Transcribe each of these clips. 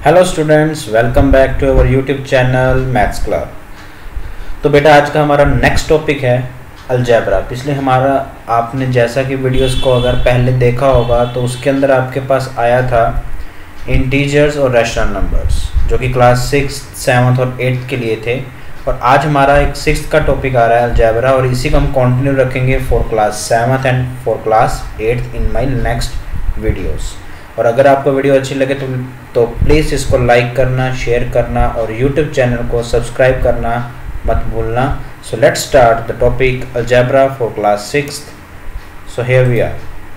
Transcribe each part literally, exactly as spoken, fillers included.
Hello students, welcome back to our YouTube channel maths club. तो बेटा आज का हमारा नेक्स्ट टॉपिक है अलजेब्रा। पिछले हमारा आपने जैसा कि वीडियोस को अगर पहले देखा होगा तो उसके अंदर आपके पास आया था इंटीजर्स और रैशनल नंबर्स, जो कि क्लास सिक्स सेवन्थ और एट्थ के लिए थे। और आज हमारा एक सिक्स्थ का टॉपिक आ रहा है अलजेब्रा, और इसी को हम कंटिन्यू रखेंगे for class seventh and for class eighth in my next videos. और अगर आपको वीडियो अच्छी लगे तो तो प्लीज़ इसको लाइक करना, शेयर करना और यूट्यूब चैनल को सब्सक्राइब करना मत भूलना। So let's start the topic algebra for class sixth. So here we are.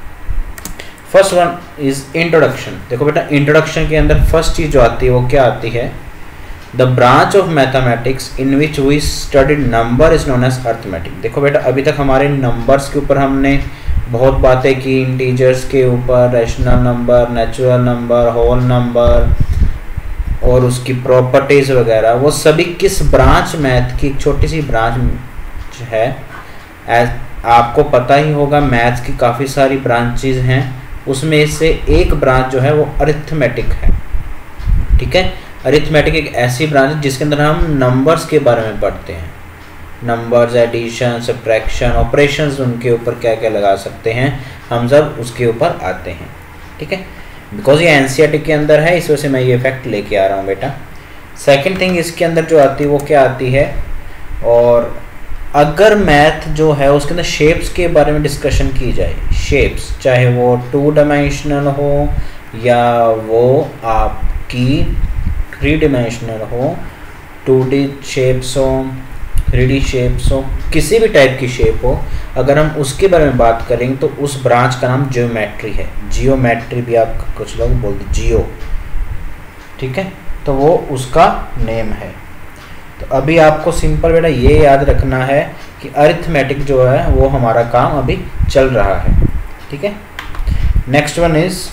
First one is introduction. देखो बेटा, इंट्रोडक्शन के अंदर फर्स्ट चीज़ जो आती है वो क्या आती है? The branch of mathematics in which we studied number is known as arithmetic. देखो बेटा, अभी तक हमारे नंबर्स के ऊपर हमने बहुत बातें की, इंटीजर्स के ऊपर, rational number, natural number, whole number और उसकी प्रॉपर्टीज़ वगैरह। वो सभी किस ब्रांच, मैथ की एक छोटी सी ब्रांच है। एज आपको पता ही होगा मैथ्स की काफ़ी सारी ब्रांचेज हैं, उसमें से एक ब्रांच जो है वो अरिथमेटिक है। ठीक है, अरिथमेटिक एक ऐसी ब्रांच है जिसके अंदर हम नंबर्स के बारे में पढ़ते हैं। नंबर्स, एडिशन, सब्ट्रैक्शन, ऑपरेशंस, उनके ऊपर क्या क्या लगा सकते हैं हम सब उसके ऊपर आते हैं। ठीक है, बिकॉज ये एनसीईआरटी के अंदर है, इस वजह से मैं ये फैक्ट लेके आ रहा हूँ बेटा। सेकंड थिंग इसके अंदर जो आती है वो क्या आती है, और अगर मैथ जो है उसके अंदर शेप्स के बारे में डिस्कशन की जाए, शेप्स चाहे वो टू डायमेंशनल हो या वो आपकी थ्री डायमेंशनल हो, टू डी शेप्स हो, थ्री डी शेप्स हो, किसी भी टाइप की शेप हो, अगर हम उसके बारे में बात करेंगे तो उस ब्रांच का नाम जियोमेट्री है। जियोमेट्री भी आप कुछ लोग बोलते जियो। ठीक है, तो वो उसका नेम है। तो अभी आपको सिंपल बेटा ये याद रखना है कि अरिथमेटिक जो है वो हमारा काम अभी चल रहा है। ठीक है, next one is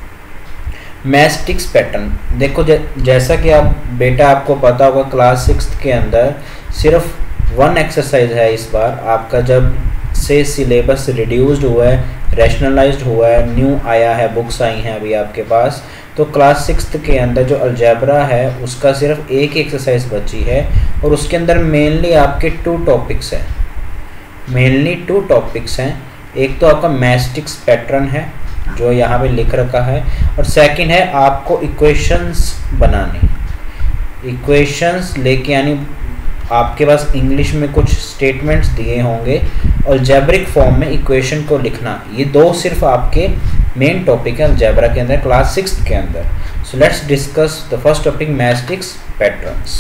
matchsticks pattern. देखो जैसा कि आप बेटा आपको पता होगा क्लास सिक्स्थ के अंदर सिर्फ वन एक्सरसाइज है इस बार आपका, जब से सिलेबस रिड्यूस्ड हुआ है, रैशनलाइज्ड हुआ है, न्यू आया है, बुक्स आई हैं अभी आपके पास। तो क्लास सिक्स्थ के अंदर जो अलजेब्रा है उसका सिर्फ एक एक्सरसाइज बची है, और उसके अंदर मेनली आपके टू टॉपिक्स हैं। मेनली टू टॉपिक्स हैं। एक तो आपका मैस्टिक्स पैटर्न है जो यहाँ पे लिख रखा है, और सेकंड है आपको इक्वेशंस बनानी। इक्वेशंस लेके, यानी आपके पास इंग्लिश में कुछ स्टेटमेंट्स दिए होंगे, अलजेब्रिक फॉर्म में इक्वेशन को लिखना। ये दो सिर्फ आपके मेन टॉपिक है अलजेब्रा के अंदर, क्लास सिक्स्थ के अंदर। So let's discuss the first topic matchsticks patterns.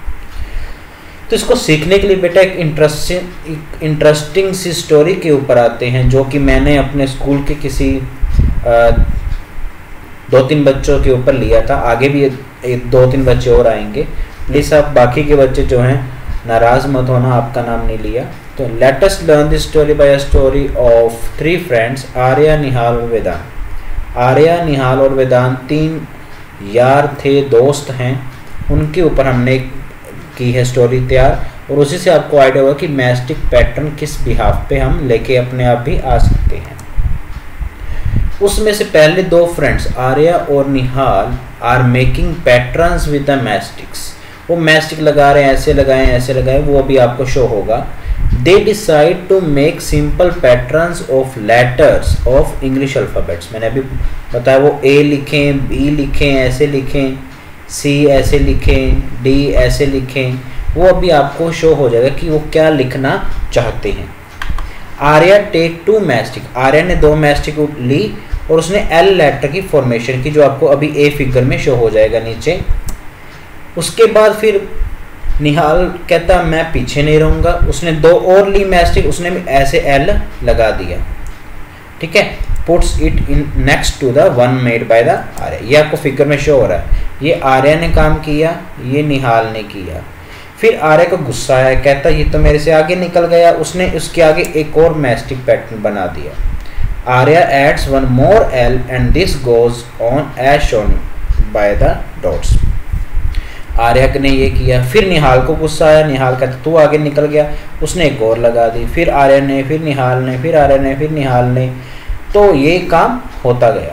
तो इसको सीखने के लिए बेटा एक इंटरेस्टिंग इंटरेस्टिंग सी स्टोरी के ऊपर आते हैं, जो कि मैंने अपने स्कूल के किसी आ, दो तीन बच्चों के ऊपर लिया था। आगे भी एक दो तीन बच्चे और आएंगे, प्लीज़ आप बाकी के बच्चे जो हैं नाराज़ मत होना, आपका नाम नहीं लिया। तो let us learn this story by a story of three friends, Arya, Nihal और वेदांत। आर्या, निहाल और वेदांत तीन यार थे, दोस्त हैं, उनके ऊपर हमने की है स्टोरी तैयार, और उसी से आपको आइडिया होगा कि मैस्टिक पैटर्न किस बिहाफ पे हम लेके अपने आप भी आ सकते हैं। उसमें से पहले दो फ्रेंड्स आर्या और Nihal are making patterns with the matchsticks. वो मैस्टिक लगा रहे हैं, ऐसे लगाएं ऐसे लगाएं, वो अभी आपको शो होगा। They decide to make simple patterns of letters of English alphabets. मैंने अभी बताया वो ए लिखें, बी लिखें, ऐसे लिखें, सी ऐसे लिखें, डी ऐसे लिखें। वो अभी आपको शो हो जाएगा कि वो क्या लिखना चाहते हैं। Arya take two matchstick. Arya ने दो मैस्टिक ली और उसने एल लेटर की फॉर्मेशन की, जो आपको अभी ए फिगर में शो हो जाएगा नीचे। उसके बाद फिर निहाल कहता मैं पीछे नहीं रहूँगा, उसने दो और ली मैस्टिक, उसने भी ऐसे एल लगा दिया। ठीक है, puts it in next to the one made by the Arya. ये आपको फिगर में शो हो रहा है, ये आर्या ने काम किया, ये निहाल ने किया। फिर आर्या को गुस्सा आया, कहता ये तो मेरे से आगे निकल गया, उसने उसके आगे एक और मैस्टिक पैटर्न बना दिया। Arya adds one more L and this goes on as shown by the dots. Arya ने ये किया। फिर निहाल को गुस्सा आया, निहाल कहता तू आगे निकल गया, उसने एक और लगा दी। फिर आर्या ने, फिर निहाल ने, फिर आर्या ने, फिर निहाल ने। तो ये काम होता गया।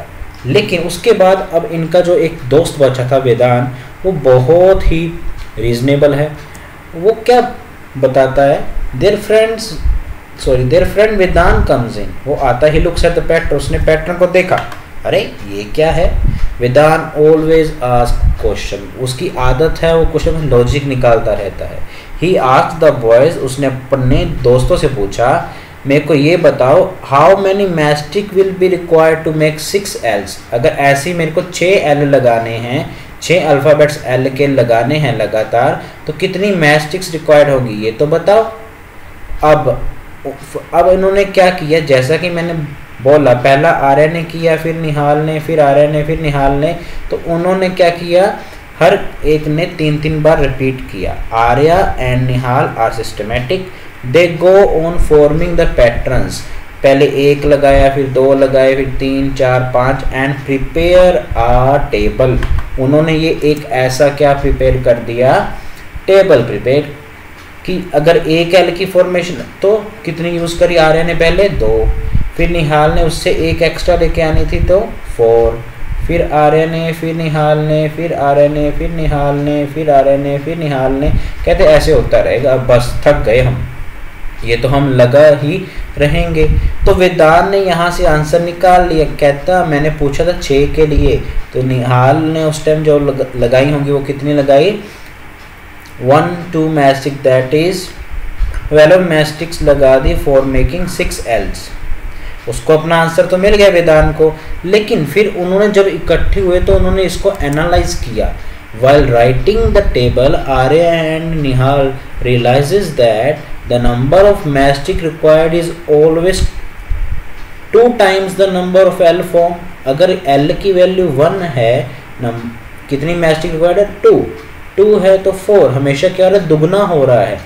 लेकिन उसके बाद अब इनका जो एक दोस्त बचा था वेदांत, वो बहुत ही रीजनेबल है। वो क्या बताता है, their friends sorry their friend Vedant comes in, वो आता he looks at the pattern, उसने पैटर्न को देखा, अरे ये क्या है। वेदांत ऑलवेज आस्क क्वेश्चन, उसकी आदत है वो क्वेश्चन में लॉजिक निकालता रहता है। ही आस्क्ड द बॉयज, उसने अपने दोस्तों से पूछा, मेरे को ये बताओ, how many matchstick will be required to make six Ls, अगर ऐसे मेरे को छः एल लगाने हैं, छः अल्फ़ाबेट्स एल के लगाने हैं लगातार, तो कितनी मैस्टिक्स रिक्वायर्ड होगी ये तो बताओ। अब अब इन्होंने क्या किया, जैसा कि मैंने बोला, पहला आर्या ने किया, फिर निहाल ने, फिर आर्या ने, फिर निहाल ने, तो उन्होंने क्या किया, हर एक ने तीन तीन बार रिपीट किया। Arya and Nihal are systematic, they go on forming the patterns, पहले एक लगाया, फिर दो लगाए, फिर तीन चार पाँच, एंड प्रिपेयर आ टेबल, उन्होंने ये एक ऐसा क्या प्रिपेयर कर दिया, टेबल प्रिपेयर कि अगर एक एल की फॉर्मेशन तो कितनी यूज़ करी आर्या ने, पहले दो, फिर निहाल ने उससे एक एक्स्ट्रा लेके आनी थी तो फोर, फिर आर्या ने, फिर निहाल ने, फिर आर्या ने, फिर निहाल ने, फिर आर्या ने, फिर निहाल ने, कहते ऐसे होता रहेगा, अब बस थक गए हम, ये तो हम लगा ही रहेंगे। तो वेदांत ने यहाँ से आंसर निकाल लिया, कहता मैंने पूछा था छः के लिए, तो निहाल ने उस टाइम जो लग, लगाई होंगी वो कितनी लगाई, one two matchstick, that is twelve matchsticks लगा दी फॉर मेकिंग सिक्स एल्स। उसको अपना आंसर तो मिल गया वेदांत को, लेकिन फिर उन्होंने जब इकट्ठे हुए तो उन्होंने इसको एनालाइज किया। While writing the table, Arya and Nihal realizes that the number of mastic required is always two times the number of L form. अगर L की वैल्यू वन है, नम कितनी मैस्टिक रिक्वायर्ड है, टू, टू है तो four, हमेशा क्या हो रहा है, दुगना हो रहा है,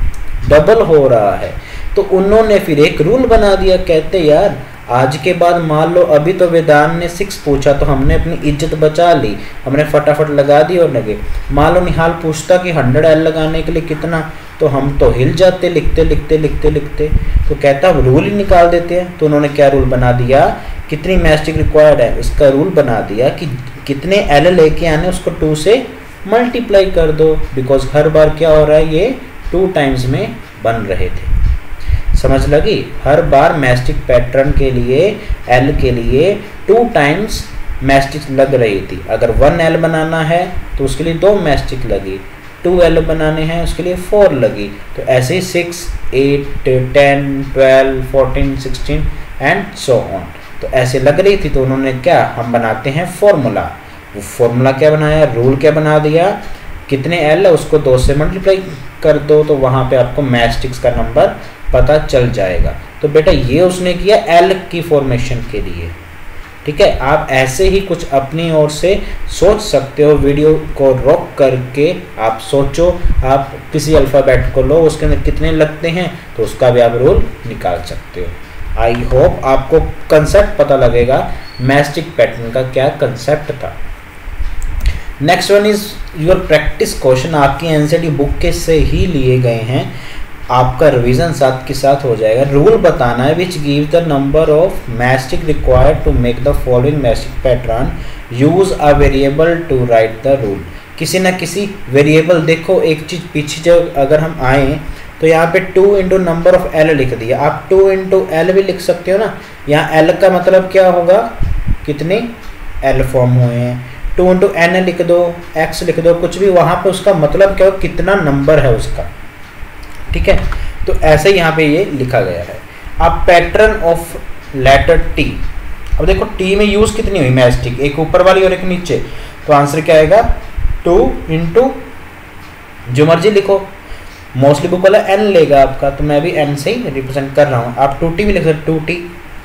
डबल हो रहा है। तो उन्होंने फिर एक रूल बना दिया, कहते यार आज के बाद मान लो अभी तो वेदांत ने सिक्स पूछा तो हमने अपनी इज्जत बचा ली, हमने फटाफट लगा दी और लगे। मान लो निहाल पूछता कि हंड्रेड एल लगाने के लिए कितना, तो हम तो हिल जाते लिखते लिखते लिखते लिखते। तो कहता अब रूल ही निकाल देते हैं। तो उन्होंने क्या रूल बना दिया, कितनी मैस्टिक रिक्वायर्ड है इसका रूल बना दिया कि कितने एल लेके आने उसको टू से मल्टीप्लाई कर दो, बिकॉज हर बार क्या हो रहा है, ये टू टाइम्स में बन रहे थे। समझ लगी, हर बार मैस्टिक पैटर्न के लिए एल के लिए टू टाइम्स मैस्टिक लग रही थी। अगर वन एल बनाना है तो उसके लिए दो मैस्टिक लगी, टू एल बनाने हैं उसके लिए फोर लगी। तो ऐसे ही six, eight, ten, twelve, fourteen, sixteen and so on, तो ऐसे लग रही थी। तो उन्होंने क्या, हम बनाते हैं फॉर्मूला। वो फॉर्मूला क्या बनाया, रूल क्या बना दिया, कितने एल है उसको दो से मल्टीप्लाई कर दो, तो वहाँ पे आपको मैस्टिक्स का नंबर पता चल जाएगा। तो बेटा ये उसने किया एल की फॉर्मेशन के लिए, ठीक है। आप ऐसे ही कुछ अपनी ओर से सोच सकते हो, वीडियो को रोक करके आप सोचो, आप किसी अल्फ़ाबेट को लो, उसके अंदर कितने लगते हैं, तो उसका भी आप रूल निकाल सकते हो। आई होप आपको कंसेप्ट पता लगेगा मैस्टिक पैटर्न का क्या कंसेप्ट था। Next one is your practice question, आपकी एनसीईआरटी बुक के से ही लिए गए हैं, आपका रिवीजन साथ के साथ हो जाएगा। रूल बताना है which give the number of matchstick required to make the following matchstick pattern, use a variable to write the rule. किसी ना किसी वेरिएबल, देखो एक चीज़ पीछे जब अगर हम आए तो यहाँ पे two into number of L लिख दिया, आप टू इंटू एल भी लिख सकते हो ना। यहाँ एल का मतलब क्या होगा, कितने एल फॉर्म हुए हैं, टू इंटू एन लिख दो, एक्स लिख दो, कुछ भी, वहाँ पे उसका मतलब क्या हो, कितना नंबर है उसका, ठीक है। तो ऐसे यहाँ पे ये लिखा गया है। अब पैटर्न ऑफ लेटर टी, अब देखो टी में यूज कितनी हुई मैस्टिक, एक ऊपर वाली और एक नीचे, तो आंसर क्या आएगा, टू इंटू जो मर्जी लिखो, मोस्टली बुक वाला एन लेगा आपका, तो मैं भी एन से ही रिप्रेजेंट कर रहा हूँ। आप टू टी भी लिख सकते, टू टी,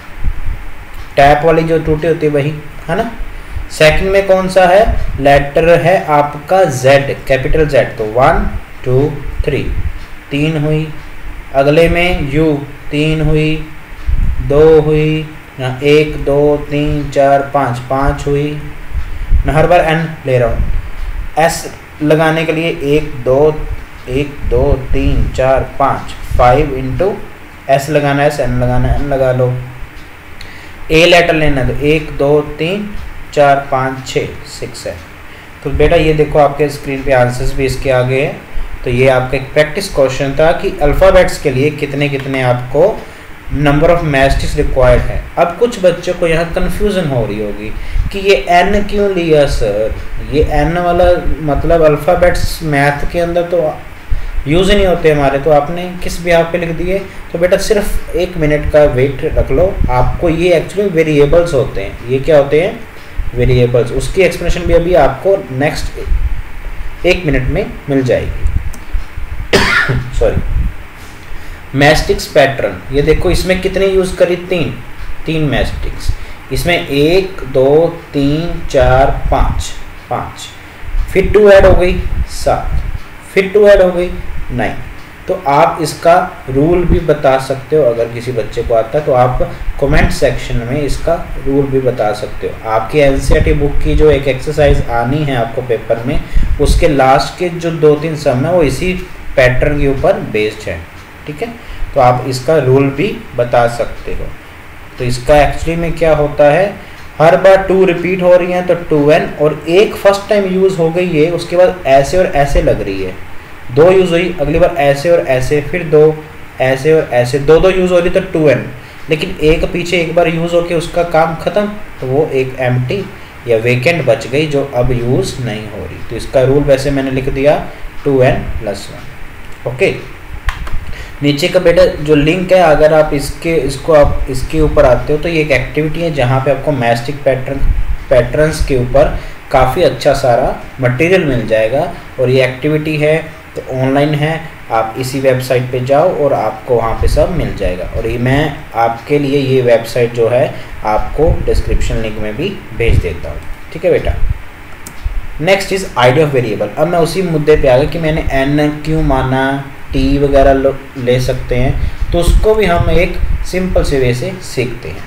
टैप वाली जो टू टी होती है वही, है ना। सेकंड में कौन सा है, लेटर है आपका जेड, कैपिटल जेड, तो वन टू थ्री, तीन हुई। अगले में यू, तीन हुई, दो हुई, यहाँ एक दो तीन चार पाँच, पाँच हुई। मैं हर बार एन ले रहा हूँ। एस लगाने के लिए एक दो एक दो तीन चार पाँच, फाइव इंटू एस लगाना है, एन लगाना है, एन लगा लो। ए लेटर लेना, तो एक दो तीन चार पाँच छः सिक्स है। तो बेटा ये देखो आपके स्क्रीन पे आंसर्स भी इसके आगे है। तो ये आपका एक प्रैक्टिस क्वेश्चन था कि अल्फ़ाबेट्स के लिए कितने कितने आपको नंबर ऑफ मैस्टिक्स रिक्वायर्ड है। अब कुछ बच्चों को यहाँ कन्फ्यूज़न हो रही होगी कि ये एन क्यों लिया सर, ये एन वाला मतलब अल्फ़ाबेट्स मैथ के अंदर तो यूज़ ही नहीं होते हमारे, तो आपने किस बिहाफ पे लिख दिए। तो बेटा सिर्फ एक मिनट का वेट रख लो, आपको ये एक्चुअली वेरिएबल्स होते हैं। ये क्या होते हैं? वेरिएबल्स। उसकी एक्सप्लेनेशन भी अभी आपको नेक्स्ट एक मिनट में मिल जाएगी। सॉरी, मैस्टिक्स पैटर्न, ये देखो इसमें कितने यूज़ करी? तीन तीन मैस्टिक्स। इसमें एक दो तीन चार पाँच पाँच, फिर टू ऐड हो गई सात, फिर टू ऐड हो गई नाइन। तो आप इसका रूल भी बता सकते हो, अगर किसी बच्चे को आता है तो आप कमेंट सेक्शन में इसका रूल भी बता सकते हो। आपकी एनसीईआरटी बुक की जो एक एक्सरसाइज आनी है आपको पेपर में, उसके लास्ट के जो दो तीन सम है वो इसी पैटर्न के ऊपर बेस्ड है, ठीक है। तो आप इसका रूल भी बता सकते हो। तो इसका एक्चुअली में क्या होता है, हर बार टू रिपीट हो रही है तो टू एन, और एक फर्स्ट टाइम यूज़ हो गई है, उसके बाद ऐसे और ऐसे लग रही है, दो यूज़ हुई, अगली बार ऐसे और ऐसे, फिर दो ऐसे और ऐसे, दो दो यूज़ हो रही तो टू एन। लेकिन एक पीछे एक बार यूज़ होके उसका काम ख़त्म, तो वो एक एम्प्टी या वेकेंट बच गई जो अब यूज़ नहीं हो रही। तो इसका रूल वैसे मैंने लिख दिया two n plus one. Okay, नीचे का बेटा जो लिंक है, अगर आप इसके इसको आप इसके ऊपर आते हो तो ये एक एक्टिविटी है जहाँ पे आपको मैस्टिक पैटर्न पैटर्न्स के ऊपर काफ़ी अच्छा सारा मटेरियल मिल जाएगा। और ये एक्टिविटी है तो ऑनलाइन है, आप इसी वेबसाइट पे जाओ और आपको वहाँ पे सब मिल जाएगा। और ये मैं आपके लिए ये वेबसाइट जो है आपको डिस्क्रिप्शन लिंक में भी भेज देता हूँ, ठीक है बेटा। Next is idea of variable. अब मैं उसी मुद्दे पे आ गया कि मैंने एन क्यों माना, टी वगैरह ले सकते हैं, तो उसको भी हम एक सिंपल से वे से सीखते हैं।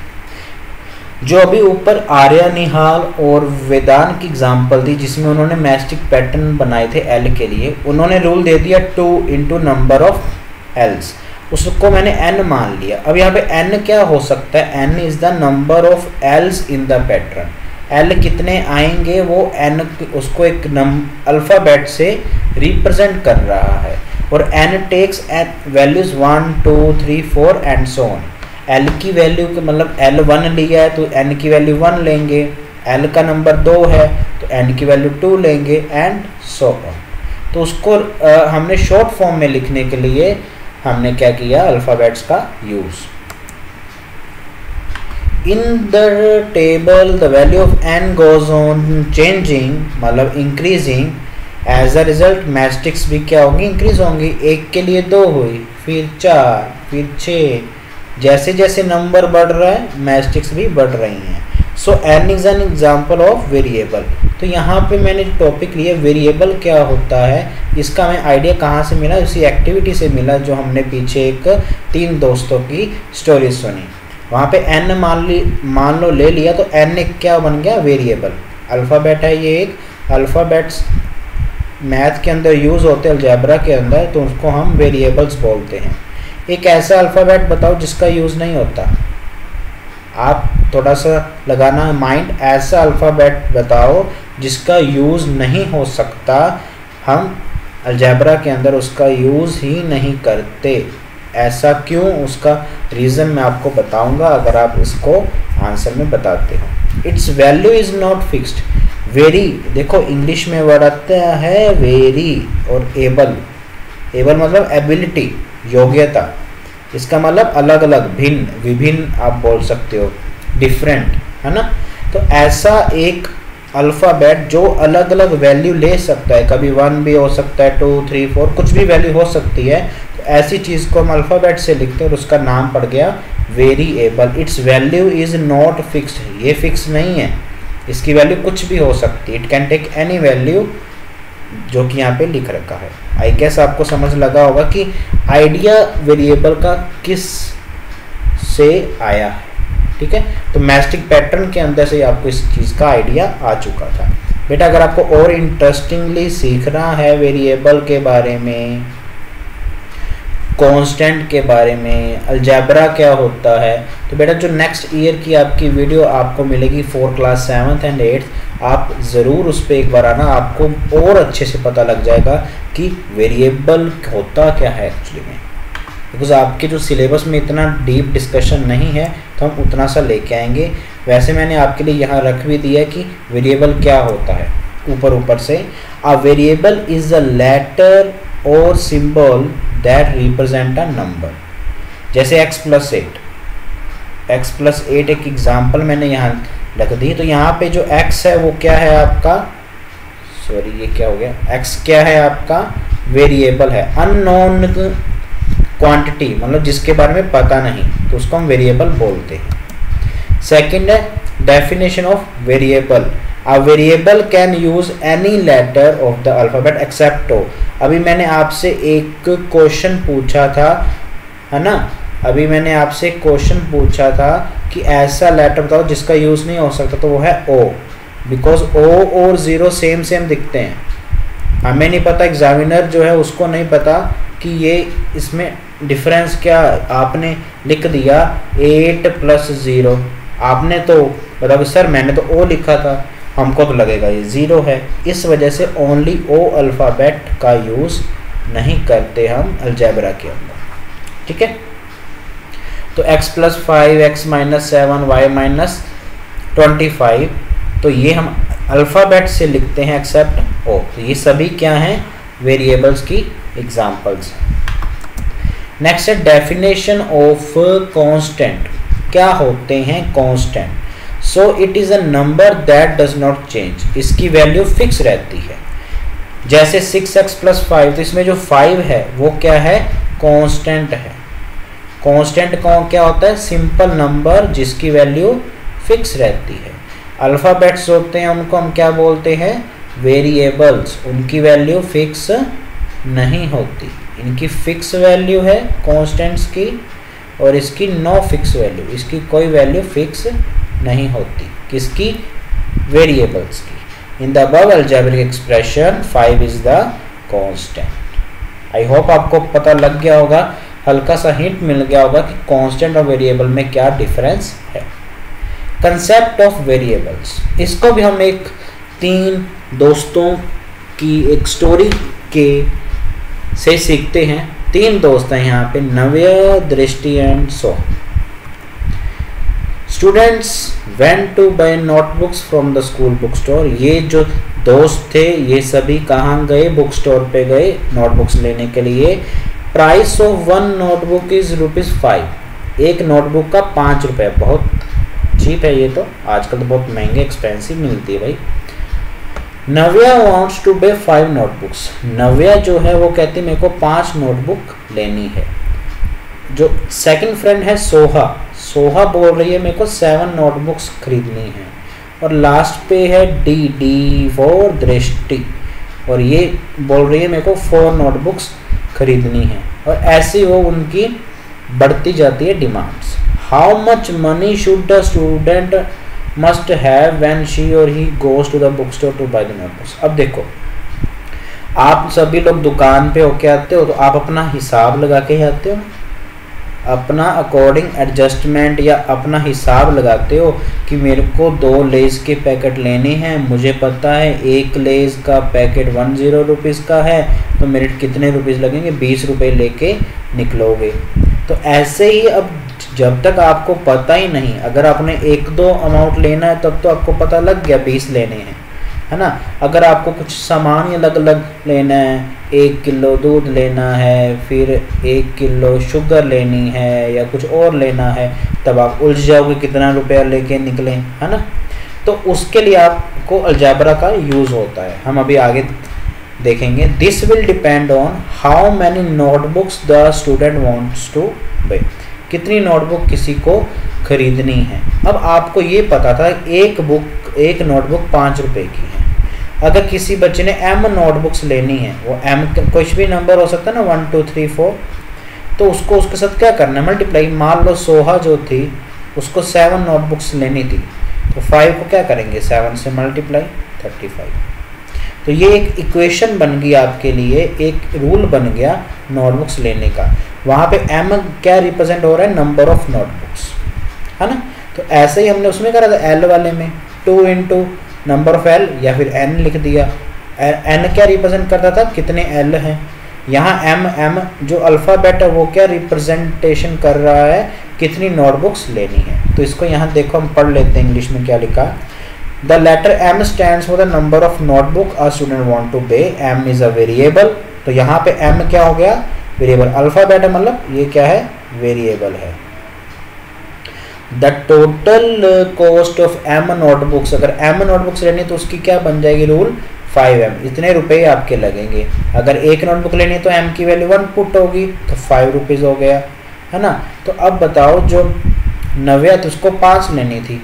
जो अभी ऊपर आर्या, निहाल और वेदांत की एग्जांपल दी जिसमें उन्होंने मैस्टिक पैटर्न बनाए थे एल के लिए, उन्होंने रूल दे दिया two into number of l's, उसको मैंने एन मान लिया। अब यहाँ पे एन क्या हो सकता है, n is the number of l's in the pattern. L कितने आएंगे वो एन उसको एक नम अल्फ़ाबेट से रिप्रेजेंट कर रहा है। और n takes n values one two three four and so on. L की वैल्यू के मतलब एल वन लिया है तो एन की वैल्यू वन लेंगे, एल का नंबर दो है तो एन की वैल्यू टू लेंगे एंड सो ऑन। तो उसको आ, हमने शॉर्ट फॉर्म में लिखने के लिए हमने क्या किया, अल्फ़ाबेट्स का use. In the table the value of n goes on changing, मतलब increasing, as a result matchsticks भी क्या होंगी, इंक्रीज होंगी। एक के लिए दो हुई, फिर चार, फिर छः, जैसे जैसे नंबर बढ़ रहा है मैस्टिक्स भी बढ़ रही हैं। So n is an example of variable. तो यहाँ पे मैंने टॉपिक लिया वेरिएबल क्या होता है, इसका हमें आइडिया कहाँ से मिला, उसी एक्टिविटी से मिला जो हमने पीछे एक तीन दोस्तों की स्टोरी सुनी। वहाँ पे n मान ली मान लो ले लिया तो n एक क्या बन गया, वेरिएबल। अल्फ़ाबेट है ये, एक अल्फ़ाबेट्स मैथ के अंदर यूज़ होते हैं, अलजेब्रा के अंदर, तो उसको हम वेरिएबल्स बोलते हैं। एक ऐसा अल्फ़ाबेट बताओ जिसका यूज़ नहीं होता, आप थोड़ा सा लगाना माइंड, ऐसा अल्फ़ाबेट बताओ जिसका यूज़ नहीं हो सकता, हम अलजेब्रा के अंदर उसका यूज़ ही नहीं करते। ऐसा क्यों, उसका रीज़न मैं आपको बताऊंगा अगर आप इसको आंसर में बताते हो। Its value is not fixed. Vary, देखो इंग्लिश में वर्ड आता है वेरी और एबल। एबल मतलब एबिलिटी, योग्यता, इसका मतलब अलग अलग, भिन्न, विभिन्न आप बोल सकते हो, डिफरेंट, है ना। तो ऐसा एक अल्फ़ाबेट जो अलग अलग वैल्यू ले सकता है, कभी वन भी हो सकता है, टू थ्री फोर, कुछ भी वैल्यू हो सकती है, तो ऐसी चीज़ को हम अल्फ़ाबेट से लिखते हैं और उसका नाम पड़ गया variable. Its value is not fixed, ये फिक्स नहीं है, इसकी वैल्यू कुछ भी हो सकती है। It can take any value, जो कि यहाँ पे लिख रखा है। आई गेस आपको समझ लगा होगा कि आइडिया वेरिएबल का किस से आया है, ठीक है। तो मैस्टिक पैटर्न के अंदर से आपको इस चीज़ का आइडिया आ चुका था। बेटा अगर आपको और इंटरेस्टिंगली सीखना है वेरिएबल के बारे में कांस्टेंट के बारे में, अलजेब्रा क्या होता है। तो बेटा जो नेक्स्ट ईयर की आपकी वीडियो आपको मिलेगी for class seventh and eighth, आप ज़रूर उस पर एक बार आना, आपको और अच्छे से पता लग जाएगा कि वेरिएबल होता क्या है एक्चुअली में। बिकॉज आपके जो सिलेबस में इतना डीप डिस्कशन नहीं है तो हम उतना सा लेके आएंगे। वैसे मैंने आपके लिए यहाँ रख भी दिया कि वेरिएबल क्या होता है ऊपर ऊपर से। A variable is a letter और symbol that represent a number. जैसे x plus eight, x plus eight एक एग्जाम्पल मैंने यहाँ रख दी। तो यहाँ पे जो x है वो क्या है आपका, सॉरी ये क्या हो गया, x क्या है आपका, वेरिएबल है, अननोन क्वांटिटी, मतलब जिसके बारे में पता नहीं, तो उसको हम वेरिएबल बोलते हैं। सेकंड है definition of variable. A variable can use any letter of the alphabet except o. अभी मैंने आपसे एक क्वेश्चन पूछा था, है ना, अभी मैंने आपसे एक क्वेश्चन पूछा था कि ऐसा लेटर बताओ जिसका यूज नहीं हो सकता, तो वो है ओ। बिकॉज ओ और जीरो सेम सेम दिखते हैं, हमें नहीं पता, एग्जामिनर जो है उसको नहीं पता कि ये इसमें डिफरेंस क्या। आपने लिख दिया एट प्लस ज़ीरो, आपने तो बताओ सर मैंने तो ओ लिखा था, हमको तो लगेगा ये ज़ीरो है। इस वजह से ओनली ओ अल्फ़ाबेट का यूज़ नहीं करते हम अलजेब्रा के अंदर, ठीक है। तो x plus five, x minus seven, y minus twenty five, तो ये हम अल्फ़ाबेट से लिखते हैं एक्सेप्ट ओ। तो ये सभी क्या हैं, वेरिएबल्स की एग्जाम्पल्स। नेक्स्ट है डेफिनेशन ऑफ कांस्टेंट। क्या होते हैं constant? So it is a number that does not change, इसकी वैल्यू फिक्स रहती है। जैसे सिक्स एक्स प्लस फाइव, तो इसमें जो फाइव है वो क्या है, कांस्टेंट है। कांस्टेंट कौन क्या होता है, सिंपल नंबर जिसकी वैल्यू फिक्स रहती है। अल्फ़ाबेट्स होते हैं उनको हम क्या बोलते हैं, वेरिएबल्स, उनकी वैल्यू फिक्स नहीं होती। इनकी फिक्स वैल्यू है कांस्टेंट्स की, और इसकी नो फिक्स वैल्यू, इसकी कोई वैल्यू फिक्स नहीं होती। किसकी, वेरिएबल्स की। In the above algebraic expression five is the constant. I hope आपको पता लग गया होगा, हल्का सा हिंट मिल गया होगा कि कांस्टेंट और वेरिएबल में क्या डिफरेंस है। कंसेप्ट ऑफ वेरिएबल्स, इसको भी हम एक तीन दोस्तों की एक स्टोरी के से सीखते हैं। तीन दोस्त हैं यहाँ पे, Navya, Drishti and so. Students went to buy notebooks from the school book store. ये जो दोस्त थे ये सभी कहाँ गए, बुक स्टोर पे गए नोटबुक्स लेने के लिए। Price of one notebook is rupees five. एक नोटबुक का पाँच रुपये, बहुत चीप है ये तो, आजकल तो बहुत महंगे एक्सपेंसिव मिलती है भाई। Navya wants to buy five notebooks. Navya जो है वो कहती है मेरे को पांच नोटबुक लेनी है। जो सेकंड फ्रेंड है सोहा, सोहा बोल रही है मेरे को सेवन नोटबुक्स खरीदनी है। और लास्ट पे है डी, डी फॉर दृष्टि, और ये बोल रही है मेरे को फोर नोटबुक्स खरीदनी है। और ऐसी वो उनकी बढ़ती जाती है demands. How much money should the student must have when she और he goes to the book store to buy the notebooks. अब देखो, आप सभी लोग दुकान पे होके आते हो तो आप अपना हिसाब लगा के ही आते हो, अपना अकॉर्डिंग एडजस्टमेंट या अपना हिसाब लगाते हो कि मेरे को दो लेज़ के पैकेट लेने हैं, मुझे पता है एक लेज़ का पैकेट वन जीरो रुपीज़ का है, तो मेरे कितने रुपीज़ लगेंगे, बीस रुपये लेके निकलोगे। तो ऐसे ही अब जब तक आपको पता ही नहीं, अगर आपने एक दो अमाउंट लेना है तब तो आपको पता लग गया बीस लेने हैं, है ना। अगर आपको कुछ सामान अलग अलग लेना है, एक किलो दूध लेना है, फिर एक किलो शुगर लेनी है या कुछ और लेना है, तब आप उलझ जाओगे कितना रुपया लेके निकलें, है ना। तो उसके लिए आपको अलजेब्रा का यूज़ होता है, हम अभी आगे देखेंगे। This will depend on how many notebooks the student wants to buy. कितनी नोटबुक किसी को खरीदनी है। अब आपको ये पता था एक बुक एक नोटबुक पाँच रुपए की है। अगर किसी बच्चे ने एम नोटबुक्स लेनी है, वो एम कुछ भी नंबर हो सकता है ना, वन टू थ्री फोर, तो उसको उसके साथ क्या करना है, मल्टीप्लाई। मान लो सोहा जो थी उसको सेवन नोटबुक्स लेनी थी, तो फाइव को क्या करेंगे, सेवन से मल्टीप्लाई, थर्टी फाइव। तो ये एक इक्वेशन बन गई आपके लिए, एक रूल बन गया नोटबुक्स लेने का। वहाँ पे एम क्या रिप्रेजेंट हो रहा है, नंबर ऑफ नोटबुक्स, है ना। तो ऐसे ही हमने उसमें करा था एल वाले में, two into number of l या फिर एन लिख दिया। एन क्या रिप्रेजेंट करता था, कितने एल हैं। यहाँ एम एम जो अल्फ़ाबेट है वो क्या रिप्रेजेंटेशन कर रहा है, कितनी नोटबुक्स लेनी है। तो इसको यहाँ देखो हम पढ़ लेते हैं इंग्लिश में क्या लिखा। The letter m stands for the number of notebook a student want to pay. M is a variable, तो यहाँ पे एम क्या हो गया, वेरिएबल। अल्फ़ाबेट है मतलब ये क्या है, वेरिएबल है। The total cost of m notebooks, अगर एम नोटबुक्स लेनी तो उसकी क्या बन जाएगी रूल, फाइव एम, इतने रुपए आपके लगेंगे। अगर एक नोटबुक लेनी तो एम की वैल्यू वन पुट होगी तो फाइव रुपीज़ हो गया, है ना। तो अब बताओ जो नव्या थी उसको पाँच लेनी थी,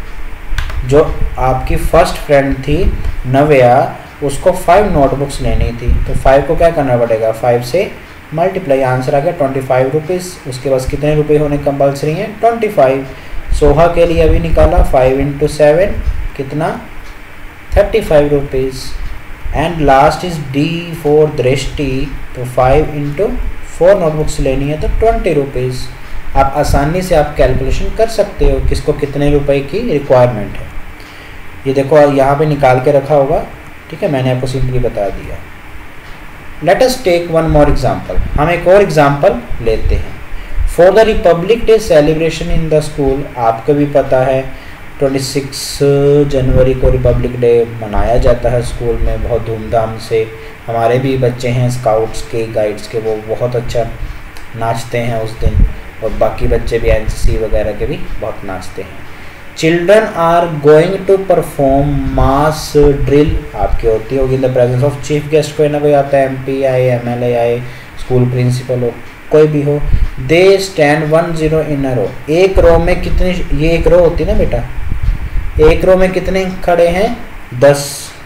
जो आपकी फर्स्ट फ्रेंड थी नव्या उसको फाइव नोटबुक्स लेनी थी, तो फाइव को क्या करना पड़ेगा, फाइव से मल्टीप्लाई, आंसर आ गया ट्वेंटी फाइव रुपीज़। उसके पास कितने रुपए होने कंपल्सरी हैं, ट्वेंटी फाइव। सोहा के लिए अभी निकाला फाइव इंटू सेवन कितना, thirty five rupees. And last is d for Drishti, तो फाइव इंटू फोर नोटबुक्स लेनी है तो ट्वेंटी रुपीज़। आप आसानी से आप कैलकुलेशन कर सकते हो किसको कितने रुपए की रिक्वायरमेंट है। ये देखो यहाँ पे निकाल के रखा होगा, ठीक है, मैंने आपको सिंपली बता दिया। Let us take one more example, हम एक और एग्जाम्पल लेते हैं। For the republic day celebration in the school, आपको भी पता है छब्बीस जनवरी को रिपब्लिक डे मनाया जाता है स्कूल में बहुत धूमधाम से। हमारे भी बच्चे हैं स्काउट्स के, गाइड्स के, वो बहुत अच्छा नाचते हैं उस दिन, और बाकी बच्चे भी एनसीसी वगैरह के भी बहुत नाचते हैं। Children are going to perform mass drill, आपकी होती होगी in the presence of chief guest, कोई ना कोई आता है, एमपी आए, एमएलए आए, स्कूल प्रिंसिपल हो, कोई भी हो। They stand one zero in a row, एक रो में कितने, ये एक रो होती है ना बेटा, एक रो में कितने खड़े हैं, दस।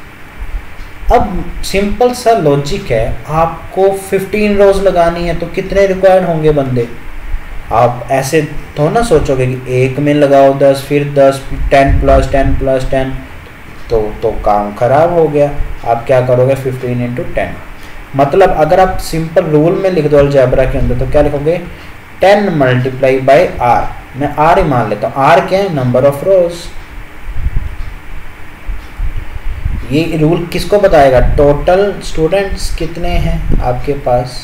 अब सिंपल सा लॉजिक है, आपको फिफ्टीन रोज लगानी है तो कितने रिक्वायर्ड होंगे बंदे। आप ऐसे तो ना सोचोगे कि एक में लगाओ दस, फिर दस, ten plus ten plus ten, तो तो काम खराब हो गया। आप क्या करोगे, फिफ्टीन इंटू टेन। मतलब अगर आप सिंपल रूल में लिख दो अलजेब्रा के अंदर तो क्या लिखोगे, टेन मल्टीप्लाई बाई आर। मैं आर ही मान लेता हूँ, आर क्या है, नंबर ऑफ रोज। ये रूल किसको बताएगा, टोटल स्टूडेंट्स कितने हैं आपके पास,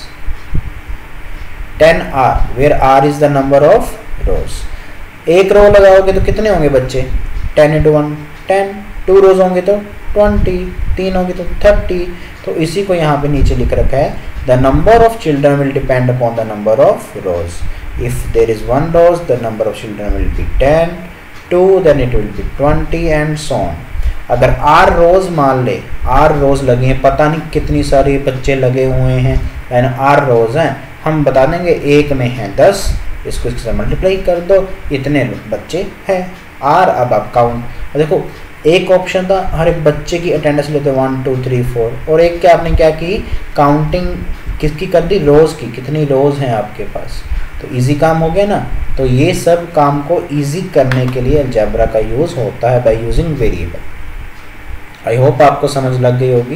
ten r, where r is the number of rows. एक रो लगाओगे तो कितने होंगे बच्चे, ten into one ten, two rows होंगे तो ट्वेंटी, तीन होंगे तो थर्टी। तो इसी को यहाँ पे नीचे लिख रखा है, the number of children will depend upon the number of rows. If there is one row the number of children will be ten, two then it will be twenty and so on. अगर r rows मान ले, are रोज लगे हैं, पता नहीं कितनी सारी बच्चे लगे हुए हैं, एंड आर रोज हैं, हम बता देंगे एक में हैं दस, इसको इससे मल्टीप्लाई कर दो, इतने बच्चे हैं आर। अब आप काउंट देखो, एक ऑप्शन था हर एक बच्चे की अटेंडेंस लेते वन टू थ्री फोर, और एक क्या आपने क्या की, काउंटिंग किसकी कर दी, रोज की, कितनी रोज हैं आपके पास। तो इजी काम हो गया ना। तो ये सब काम को इजी करने के लिए अलजेब्रा का यूज़ होता है by using variable. I hope आपको समझ लग गई होगी।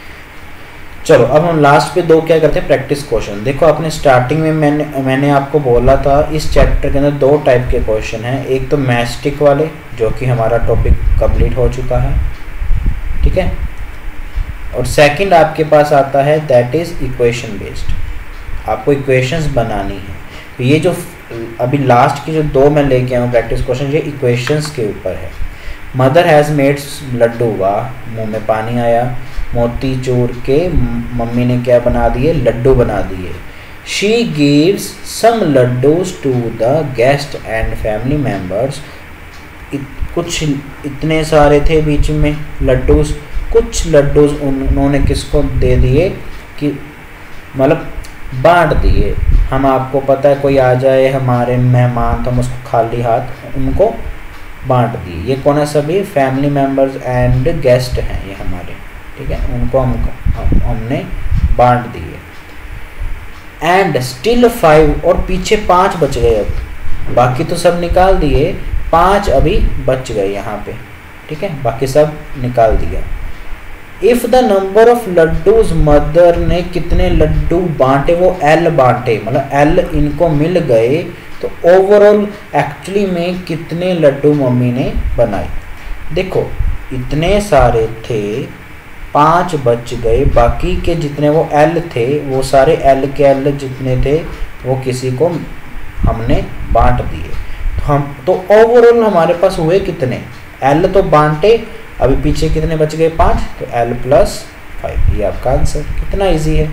चलो अब हम लास्ट पे दो क्या करते हैं, प्रैक्टिस क्वेश्चन। देखो आपने स्टार्टिंग में मैंने मैंने आपको बोला था इस चैप्टर के अंदर दो टाइप के क्वेश्चन हैं, एक तो मैस्टिक वाले जो कि हमारा टॉपिक कंप्लीट हो चुका है, ठीक है, और सेकंड आपके पास आता है दैट इज इक्वेशन बेस्ड, आपको इक्वेशंस बनानी है। तो ये जो अभी लास्ट की जो दो मैं लेके आया हूँ प्रैक्टिस क्वेश्चन, ये इक्वेशंस के ऊपर है। मदर हैज़ मेड लड्डू, वाह मुँह में पानी आया, मोती चूर के मम्मी ने क्या बना दिए, लड्डू बना दिए। She gives some laddus to the guest and family members, कुछ इतने सारे थे बीच में लड्डूज, कुछ लड्डूज उन्होंने किसको दे दिए कि मतलब बांट दिए। हम आपको पता है कोई आ जाए हमारे मेहमान तो हम उसको खाली हाथ उनको बांट दिए। ये कौन है, सभी फैमिली मेम्बर्स एंड गेस्ट हैं ये हमारे, ठीक है, उनको हम, हम हमने बांट दिए। एंड स्टिल फाइव, और पीछे पांच बच गए, अब बाकी तो सब निकाल दिए, पांच अभी बच गए यहाँ पे, ठीक है, बाकी सब निकाल दिया। If the number of laddus mother ने कितने लड्डू बांटे, वो एल बांटे, मतलब एल इनको मिल गए, तो ओवरऑल एक्चुअली में कितने लड्डू मम्मी ने बनाए। देखो इतने सारे थे, पांच बच गए, बाकी के जितने वो एल थे वो सारे एल के एल जितने थे वो किसी को हमने बांट दिए। तो हम तो ओवरऑल हमारे पास हुए कितने, एल तो बांटे, अभी पीछे कितने बच गए, पांच, तो एल प्लस फाइव, ये आपका आंसर। कितना इजी है,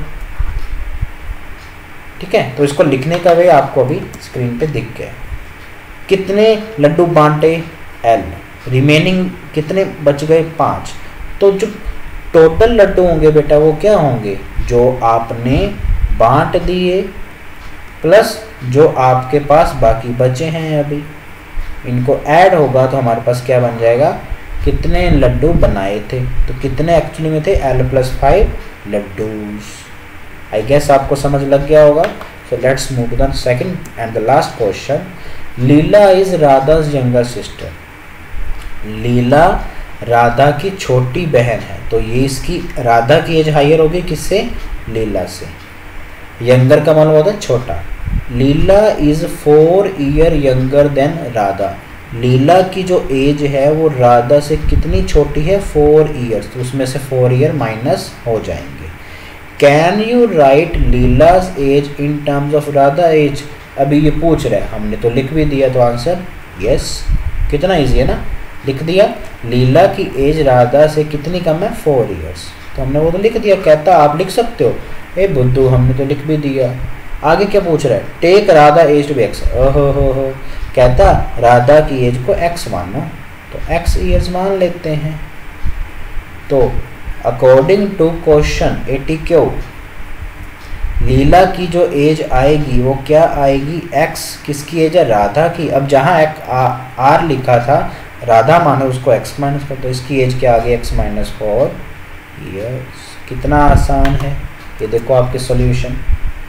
ठीक है। तो इसको लिखने का वे आपको अभी स्क्रीन पे दिख गया। कितने लड्डू बांटे, एल, रिमेनिंग कितने बच गए, पांच। तो जो टोटल लड्डू होंगे बेटा वो क्या होंगे, जो आपने बांट दिए प्लस जो आपके पास बाकी बचे हैं अभी, इनको ऐड होगा तो हमारे पास क्या बन जाएगा, कितने लड्डू बनाए थे। तो कितने एक्चुअली में थे, l plus five laddus. I guess आपको समझ लग गया होगा। So let's move to the second and the last question. Leela is Radha's younger sister. Leela Radha की छोटी बहन है, तो ये इसकी राधा की एज हायर होगी किससे, लीला से। यंगर का मतलब होता है छोटा। Leela is four year younger than Radha. Leela की जो एज है वो राधा से कितनी छोटी है, फोर ईयर्स, तो उसमें से फोर ईयर माइनस हो जाएंगे। Can you write Leela's age in terms of Radha age. अभी ये पूछ रहे हैं, हमने तो लिख भी दिया, तो आंसर यस। कितना इजी है ना, लिख दिया। लीला की एज राधा से कितनी कम है, फोर ईयर्स, तो हमने वो तो लिख दिया। कहता आप लिख सकते हो, ए बुद्धू हमने तो लिख भी दिया। आगे क्या पूछ रहा है, take Radha age to be x. ओहो हो हो कहता राधा की एज को एक्स मानो, तो एक्स ईयर्स मान लेते हैं। तो according to question A T Q, Leela की जो एज आएगी वो क्या आएगी, एक्स। किसकी एज है, राधा की। अब जहाँ एक आर लिखा था, राधा मानो उसको एक्स माइनस कर, तो इसकी एज क्या आ गई, एक्स माइनस फोर ईयर्स। कितना आसान है, ये देखो आपके सॉल्यूशन।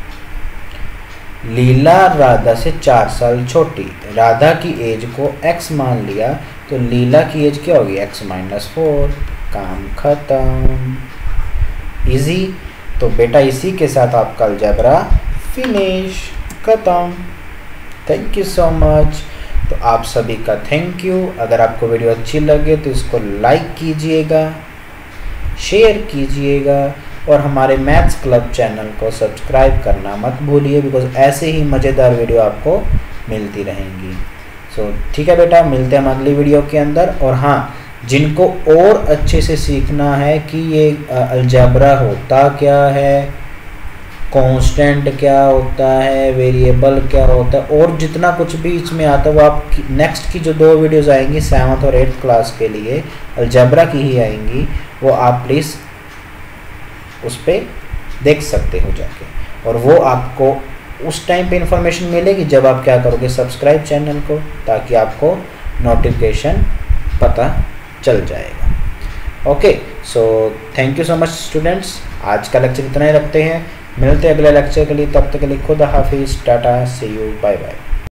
लीला राधा से चार साल छोटी, राधा की एज को x मान लिया, तो लीला की एज क्या होगी, x माइनस फोर। काम खत्म, इजी। तो बेटा इसी के साथ आपका अलजेब्रा फिनिश, खत्म। Thank you so much. तो आप सभी का थैंक यू। अगर आपको वीडियो अच्छी लगे तो इसको लाइक कीजिएगा, शेयर कीजिएगा, और हमारे मैथ्स क्लब चैनल को सब्सक्राइब करना मत भूलिए, बिकॉज ऐसे ही मज़ेदार वीडियो आपको मिलती रहेंगी। सो so, ठीक है बेटा, मिलते हैं हम अगली वीडियो के अंदर। और हाँ, जिनको और अच्छे से सीखना है कि ये अलजेब्रा होता क्या है, कांस्टेंट क्या होता है, वेरिएबल क्या होता है, और जितना कुछ भी इसमें आता है वो आप नेक्स्ट की जो दो वीडियोज़ आएंगी सेवन्थ और एट्थ क्लास के लिए अलजेब्रा की ही आएंगी, वो आप प्लीज़ उस पर देख सकते हो जाके। और वो आपको उस टाइम पे इंफॉर्मेशन मिलेगी जब आप क्या करोगे, सब्सक्राइब चैनल को, ताकि आपको नोटिफिकेशन पता चल जाएगा। Okay, so thank you so much students. आज का लेक्चर इतना ही रखते हैं, मिलते हैं अगले लेक्चर के लिए। तब तक के लिए खुदा हाफिज़, tata, see you, bye bye.